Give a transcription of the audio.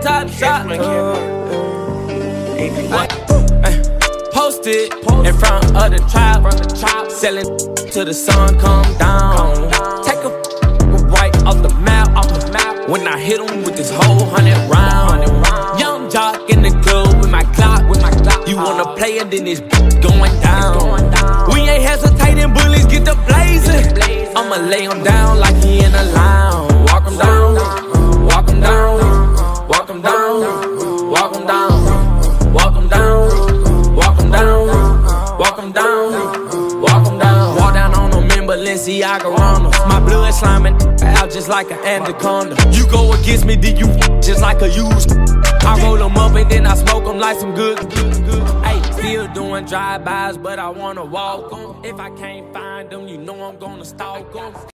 top shot. Posted in front of the trap, selling till the sun come down. Take a right off the map, when I hit him with this whole 100 round. Young jock in the club with my clock. You wanna play it, then it's going down. We ain't hesitating, bullies get the blazing. I'ma lay him down like he in a lounge. Walk him down, walk him down, walk him down, walk him down, walk him down, walk him down, walk him down, walk him down. Walk down on them in Balenciaga Ronalds. My blood sliming out just like an anaconda. You go against me, then you just like a used. I roll them up and then I smoke them like some good. Hey, still doing drive-bys, but I wanna walk them. If I can't find them, you know I'm gonna stalk them.